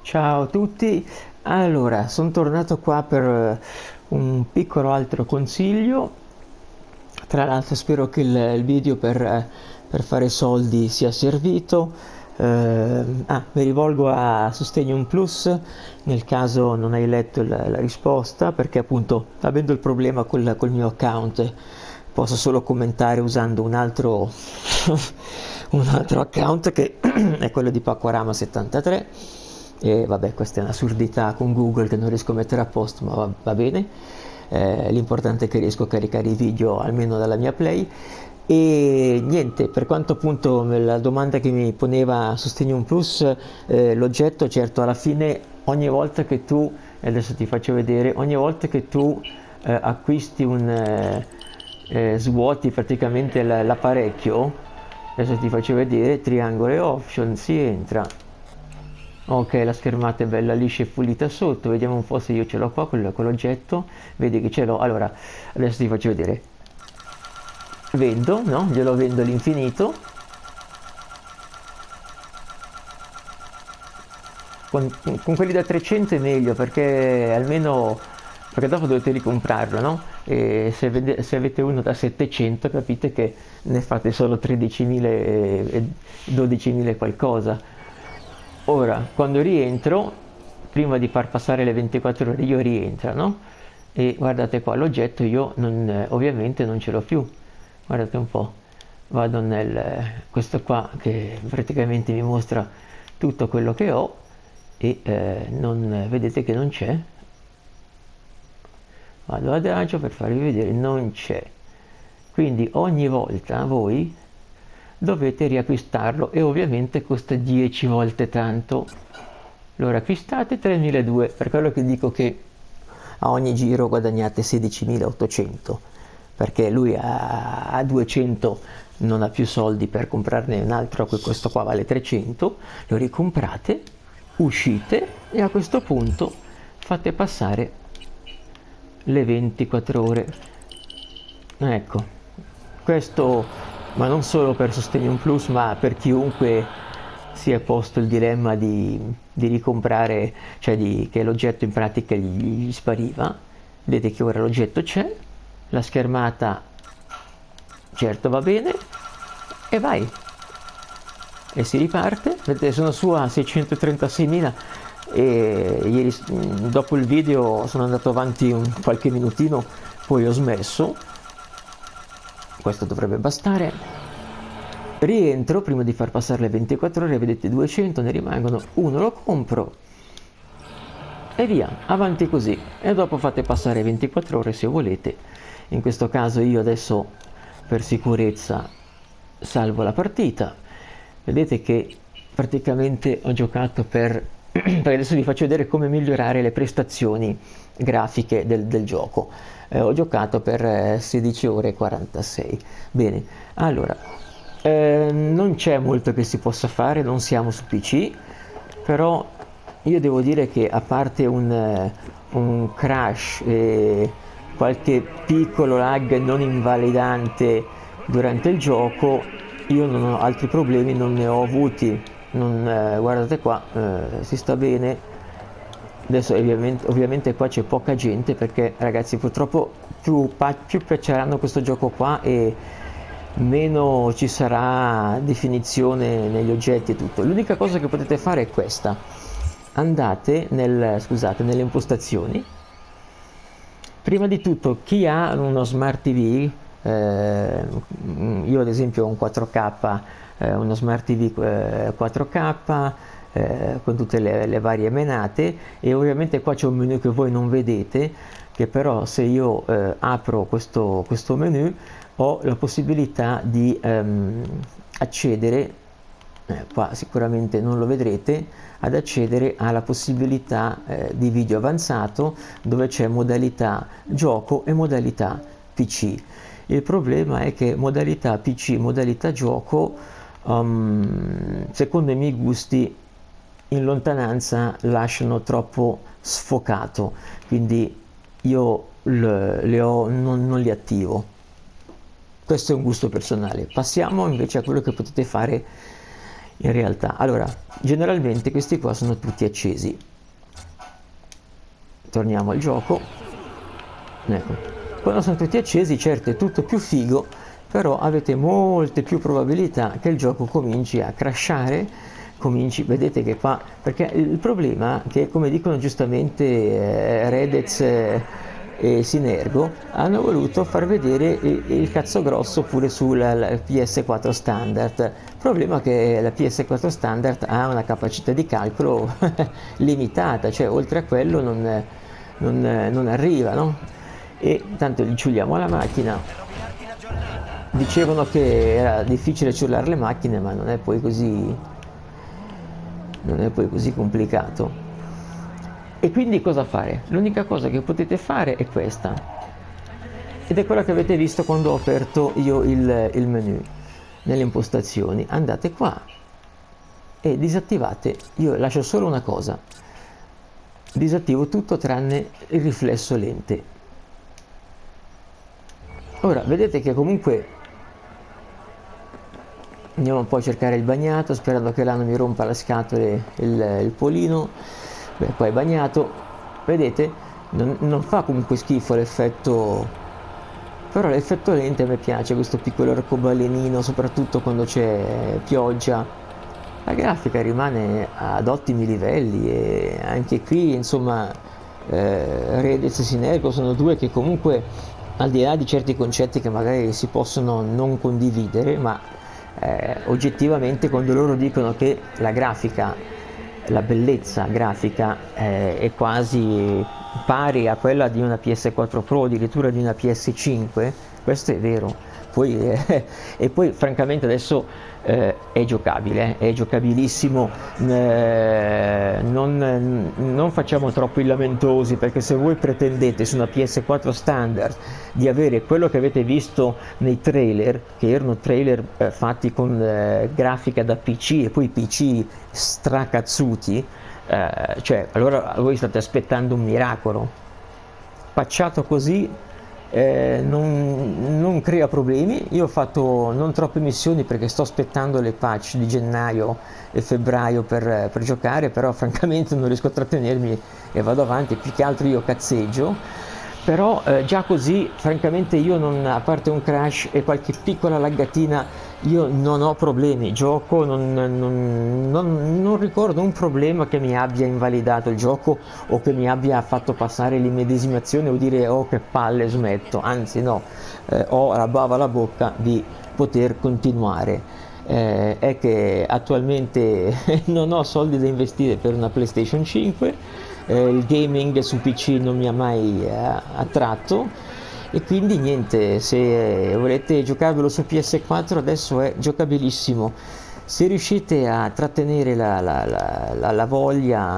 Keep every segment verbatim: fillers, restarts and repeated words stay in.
Ciao a tutti, allora sono tornato qua per eh, un piccolo altro consiglio. Tra l'altro spero che il, il video per, eh, per fare soldi sia servito. Eh, ah, mi rivolgo a Sostegno Plus nel caso non hai letto la, la risposta, perché appunto avendo il problema col, col mio account posso solo commentare usando un altro, un altro account che è quello di Pacorama settantatré. E vabbè, questa è un'assurdità con Google che non riesco a mettere a posto, ma va, va bene. Eh, l'importante è che riesco a caricare i video almeno dalla mia Play. E niente, per quanto appunto la domanda che mi poneva Sostegno Plus, eh, l'oggetto, certo, alla fine ogni volta che tu, e adesso ti faccio vedere, ogni volta che tu eh, acquisti un, eh, eh, svuoti praticamente l- l'apparecchio, adesso ti faccio vedere, triangolo e option, si entra. Ok, la schermata è bella liscia e pulita sotto, vediamo un po' se io ce l'ho qua, quello- quell'oggetto, vedi che ce l'ho, allora, adesso ti faccio vedere, vendo, no? Glielo vendo all'infinito, con, con quelli da trecento è meglio perché almeno, perché dopo dovete ricomprarlo, no? E se, vede- se avete uno da settecento capite che ne fate solo tredicimila e e dodicimila e qualcosa. Ora, quando rientro, prima di far passare le ventiquattro ore, io rientro, no? E guardate qua, l'oggetto io non, eh, ovviamente non ce l'ho più. Guardate un po', vado nel, eh, questo qua che praticamente mi mostra tutto quello che ho e eh, non, vedete che non c'è. Vado ad agio per farvi vedere, non c'è. Quindi ogni volta voi dovete riacquistarlo e ovviamente costa dieci volte tanto. Lo riacquistate tremiladuecento, per quello che dico che a ogni giro guadagnate sedicimilaottocento, perché lui a, a duecento non ha più soldi per comprarne un altro, questo qua vale trecento, lo ricomprate, uscite e a questo punto fate passare le ventiquattro ore. Ecco, questo, ma non solo per Sostegno Plus, ma per chiunque si è posto il dilemma di, di ricomprare, cioè di, che l'oggetto in pratica gli, gli spariva. Vedete che ora l'oggetto c'è, la schermata certo va bene, e vai, e si riparte. Vedete, sono su a seicentotrentasei e ieri, dopo il video, sono andato avanti un qualche minutino, poi ho smesso. Questo dovrebbe bastare. Rientro prima di far passare le ventiquattro ore, vedete duecento, ne rimangono uno, lo compro e via, avanti così. E dopo fate passare ventiquattro ore se volete. In questo caso io adesso per sicurezza salvo la partita. Vedete che praticamente ho giocato per perché adesso vi faccio vedere come migliorare le prestazioni grafiche del, del gioco. Eh, ho giocato per eh, sedici ore e quarantasei. Bene, allora, eh, non c'è molto che si possa fare, non siamo su P C, però io devo dire che a parte un, eh, un crash e qualche piccolo lag non invalidante durante il gioco, io non ho altri problemi, non ne ho avuti. Non, eh, guardate qua, eh, si sta bene. Adesso ovviamente, ovviamente qua c'è poca gente perché ragazzi purtroppo più, pa- più piaceranno questo gioco qua e meno ci sarà definizione negli oggetti e tutto. L'unica cosa che potete fare è questa: andate nel, scusate, nelle impostazioni. Prima di tutto, chi ha uno smart T V, eh, io ad esempio ho un quattro K, eh, uno smart T V eh, quattro K, eh, con tutte le, le varie menate, e ovviamente qua c'è un menu che voi non vedete, che però se io eh, apro questo, questo menu ho la possibilità di ehm, accedere, eh, qua sicuramente non lo vedrete, ad accedere alla possibilità eh, di video avanzato, dove c'è modalità gioco e modalità P C. Il problema è che modalità P C, modalità gioco, um, secondo i miei gusti, in lontananza lasciano troppo sfocato, quindi io le, le ho, non, non li attivo. Questo è un gusto personale. Passiamo invece a quello che potete fare in realtà. Allora, generalmente questi qua sono tutti accesi. Torniamo al gioco. Ecco, quando sono tutti accesi, certo è tutto più figo, però avete molte più probabilità che il gioco cominci a crashare, cominci, vedete che qua, perché il problema è che, come dicono giustamente eh, Redez eh, e Sinergo, hanno voluto far vedere il, il cazzo grosso pure sulla P S quattro standard. Il problema è che la P S quattro standard ha una capacità di calcolo limitata, cioè oltre a quello non, non, non arriva, no? E tanto gli ciuliamo la macchina. Dicevano che era difficile ciullare le macchine, ma non è poi così non è poi così complicato. E quindi cosa fare? L'unica cosa che potete fare è questa, ed è quella che avete visto quando ho aperto io il, il menu nelle impostazioni. Andate qua e disattivate, io lascio solo una cosa, disattivo tutto tranne il riflesso lente. Ora vedete che comunque andiamo un po' a cercare il bagnato, sperando che là non mi rompa le scatole il, il polino. Beh, poi è bagnato, vedete, non, non fa comunque schifo l'effetto, però l'effetto lente a me piace, questo piccolo arcobalenino, soprattutto quando c'è pioggia. La grafica rimane ad ottimi livelli e anche qui insomma eh, Redez e Sinergo sono due che comunque, al di là di certi concetti che magari si possono non condividere, ma eh, oggettivamente quando loro dicono che la grafica, la bellezza grafica eh, è quasi pari a quella di una P S quattro Pro, addirittura di una P S cinque, questo è vero. Poi, eh, e poi francamente adesso eh, è giocabile, è giocabilissimo, eh, non, non facciamo troppo i lamentosi, perché se voi pretendete su una P S quattro standard di avere quello che avete visto nei trailer, che erano trailer eh, fatti con eh, grafica da P C e poi P C stracazzuti, eh, cioè allora voi state aspettando un miracolo. Patchato così Eh, non, non crea problemi. Io ho fatto non troppe missioni perché sto aspettando le patch di gennaio e febbraio per, per giocare, però francamente non riesco a trattenermi e vado avanti, più che altro io cazzeggio. Però eh, già così francamente io non, a parte un crash e qualche piccola laggatina, io non ho problemi, gioco, non, non, non, non ricordo un problema che mi abbia invalidato il gioco o che mi abbia fatto passare l'immedesimazione o dire oh che palle smetto, anzi no, eh, ho la bava alla bocca di poter continuare. Eh, è che attualmente non ho soldi da investire per una PlayStation cinque, eh, il gaming su P C non mi ha mai eh, attratto, e quindi niente, se volete giocarvelo su P S quattro adesso è giocabilissimo. Se riuscite a trattenere la, la, la, la, la voglia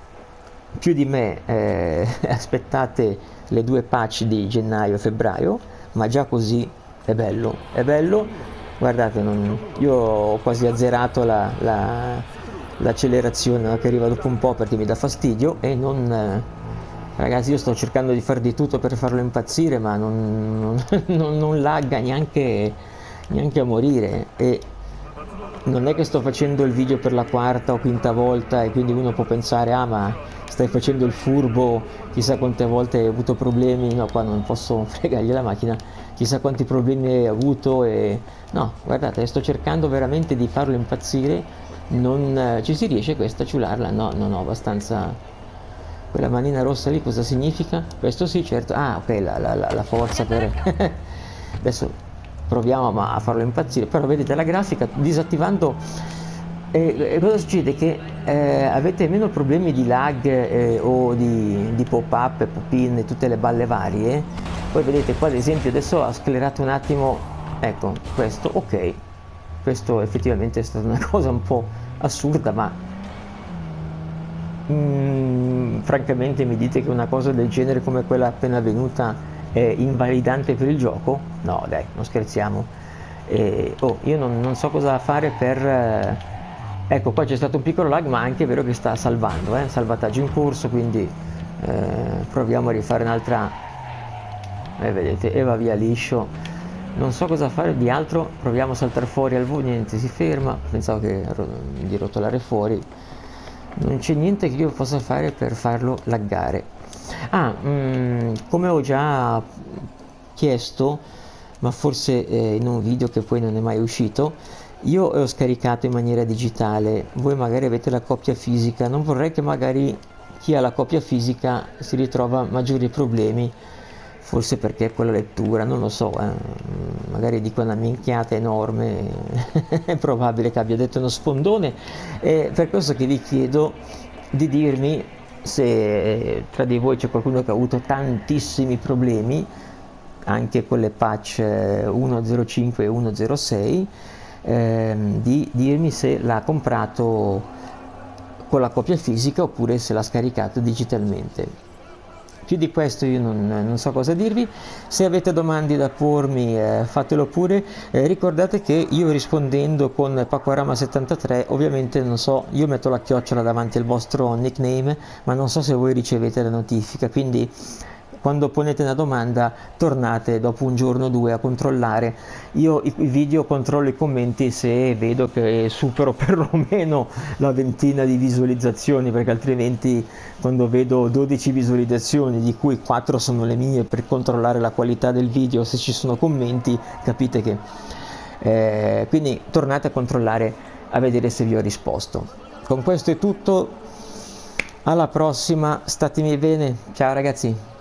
più di me, eh, aspettate le due patch di gennaio e febbraio, ma già così è bello, è bello. Guardate, non, io ho quasi azzerato la, la, l'accelerazione che arriva dopo un po' perché mi dà fastidio e non... Eh, ragazzi, io sto cercando di fare di tutto per farlo impazzire, ma non, non, non lagga neanche, neanche a morire. E non è che sto facendo il video per la quarta o quinta volta e quindi uno può pensare ah ma stai facendo il furbo, chissà quante volte hai avuto problemi. No, qua non posso fregargli la macchina, chissà quanti problemi hai avuto. E no, guardate, sto cercando veramente di farlo impazzire, non eh, ci si riesce. Questa a ciularla no, non ho abbastanza. Quella manina rossa lì cosa significa? Questo sì, certo. Ah, ok, la, la, la forza per... Adesso proviamo a farlo impazzire. Però vedete la grafica, disattivando... E, e cosa succede? Che eh, avete meno problemi di lag eh, o di, di pop-up, pop-in e tutte le balle varie. Poi vedete qua ad esempio, adesso ho sclerato un attimo, ecco, questo, ok. Questo effettivamente è stata una cosa un po' assurda, ma... Mm, francamente mi dite che una cosa del genere come quella appena avvenuta è invalidante per il gioco? No dai, non scherziamo. E, oh, io non, non so cosa fare per... Eh, ecco, qua c'è stato un piccolo lag, ma anche è vero che sta salvando, eh, salvataggio in corso, quindi eh, proviamo a rifare un'altra... E eh, vedete, e va via liscio. non so cosa fare di altro, proviamo a saltare fuori al volo, niente, si ferma, pensavo che di rotolare fuori, non c'è niente che io possa fare per farlo laggare. Ah, mh, come ho già chiesto, ma forse eh, in un video che poi non è mai uscito, io ho scaricato in maniera digitale, voi magari avete la copia fisica, non vorrei che magari chi ha la copia fisica si ritrova maggiori problemi, forse perché quella lettura, non lo so, eh, magari dico una minchiata enorme, è probabile che abbia detto uno sfondone, e per questo che vi chiedo di dirmi se tra di voi c'è qualcuno che ha avuto tantissimi problemi, anche con le patch uno punto zero cinque e uno punto zero sei, ehm, di dirmi se l'ha comprato con la copia fisica oppure se l'ha scaricato digitalmente. Più di questo io non, non so cosa dirvi. Se avete domande da pormi, eh, fatelo pure. Eh, ricordate che io rispondendo con Pacorama settantatré, ovviamente non so, io metto la chiocciola davanti al vostro nickname, ma non so se voi ricevete la notifica, quindi quando ponete una domanda tornate dopo un giorno o due a controllare. Io i video controllo i commenti se vedo che supero perlomeno la ventina di visualizzazioni, perché altrimenti quando vedo dodici visualizzazioni di cui quattro sono le mie per controllare la qualità del video, se ci sono commenti capite che eh, quindi tornate a controllare a vedere se vi ho risposto. Con questo è tutto, alla prossima, statemi bene, ciao ragazzi.